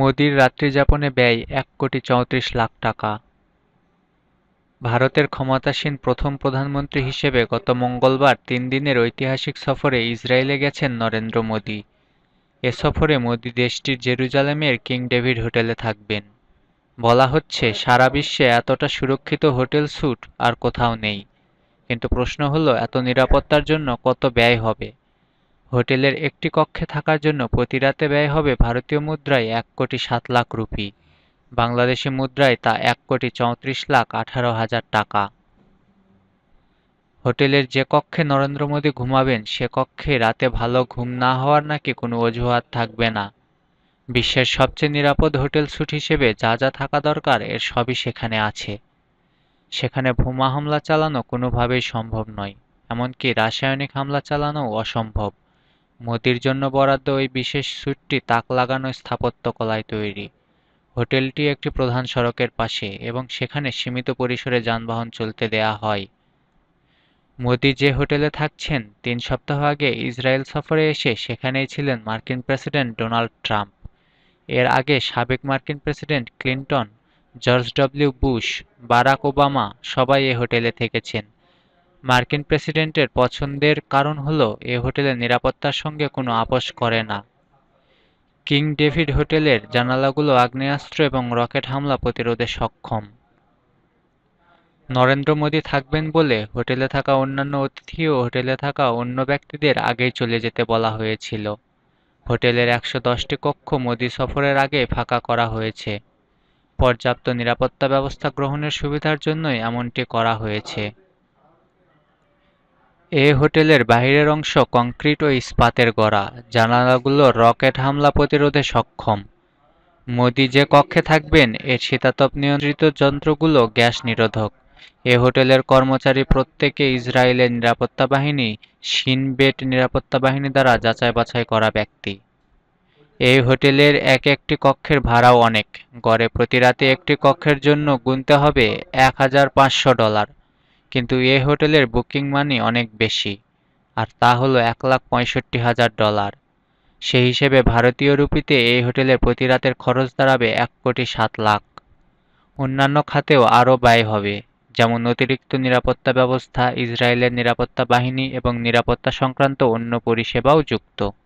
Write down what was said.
মোদির রাত্রিযাপনে ব্যয় ১,৩৪,০০,০০০ টাকা। ভারতের ক্ষমতাসীন প্রথম প্রধানমন্ত্রী হিসেবে গত মঙ্গলবার ৩ দিনের ঐতিহাসিক সফরে ইসরায়েলে গেছেন নরেন্দ্র মোদি। এ সফরে মোদি দেশটির জেরুজালেমের কিং ডেভিড হোটেলে থাকবেন। বলা হচ্ছে, সারা বিশ্বে এতটা সুরক্ষিত হোটেল স্যুট আর কোথাও নেই। কিন্তু প্রশ্ন হলো, এত নিরাপত্তার জন্য কত ব্যয় হবে? হোটেলের একটি কক্ষে থাকার জন্য প্রতি রাতে ব্যয় হবে ভারতীয় মুদ্রায় ১,৭,০০,০০০ রুপি। বাংলাদেশি মুদ্রায় তা ১,৩৪,১৮,০০০ টাকা। হোটেলের যে কক্ষে নরেন্দ্র মোদি ঘুমাবেন সে কক্ষে রাতে ভালো ঘুম না হওয়ার নাকি কোনো অজুহাত থাকবে না। বিশ্বের সবচেয়ে নিরাপদ হোটেল স্যুট হিসেবে যা যা থাকা দরকার এর সবই সেখানে আছে। সেখানে বোমা হামলা চালানো কোনোভাবেই সম্ভব নয়, এমনকি রাসায়নিক হামলা চালানোও অসম্ভব। মোদির জন্য বরাদ্দ ওই বিশেষ স্যুটটি তাক লাগানো স্থাপত্যকলায় তৈরি। হোটেলটি একটি প্রধান সড়কের পাশে এবং সেখানে সীমিত পরিসরে যানবাহন চলতে দেয়া হয়। মোদি যে হোটেলে থাকছেন ৩ সপ্তাহ আগে ইসরায়েল সফরে এসে সেখানেই ছিলেন মার্কিন প্রেসিডেন্ট ডোনাল্ড ট্রাম্প। এর আগে সাবেক মার্কিন president Clinton, George W Bush, Barack Obama সবাই এ হোটেলে থেকেছেন। মার্কিন প্রেসিডেন্টের পছন্দের কারণ হলো এ হোটেলের নিরাপত্তার সঙ্গে কোনো আপোস করে না। কিং ডেভিড হোটেলের জানালাগুলো আগ্নেয়াস্ত্র এবং রকেট হামলা প্রতিরোধে সক্ষম। নরেন্দ্র মোদি থাকবেন বলে হোটেলে থাকা অন্যান্য অতিথি ও হোটেলে থাকা অন্য ব্যক্তিদের আগেই চলে যেতে বলা হয়েছিল। হোটেলের ১১০টি কক্ষ মোদি সফরের আগে ফাঁকা করা হয়েছে। পর্যাপ্ত নিরাপত্তা ব্যবস্থা গ্রহণের সুবিধার জন্যই এমনটি করা হয়েছে। এ হোটেলের বাহিরের অংশ কংক্রিট ও ইস্পাতের গড়া, জানালাগুলো রকেট হামলা প্রতিরোধে সক্ষম। মোদি যে কক্ষে থাকবেন এর শীতাতপ নিয়ন্ত্রিত যন্ত্রগুলো গ্যাস নিরোধক। এ হোটেলের কর্মচারী প্রত্যেকে ইসরায়েলের নিরাপত্তা বাহিনী শিন বেট নিরাপত্তা বাহিনী দ্বারা যাচাই বাছাই করা ব্যক্তি। এই হোটেলের একটি কক্ষের ভাড়াও অনেক। গড়ে প্রতি রাতে একটি কক্ষের জন্য গুনতে হবে $১,৫০০। কিন্তু এ হোটেলের বুকিং মানি অনেক বেশি, আর তা হলো $১,৬৫,০০০। সেই হিসেবে ভারতীয় রুপিতে এই হোটেলের প্রতি রাতের খরচ দাঁড়াবে ১,৭,০০,০০০। অন্যান্য খাতেও আরও ব্যয় হবে, যেমন অতিরিক্ত নিরাপত্তা ব্যবস্থা, ইসরায়েলের নিরাপত্তা বাহিনী এবং নিরাপত্তা সংক্রান্ত অন্য পরিষেবাও যুক্ত।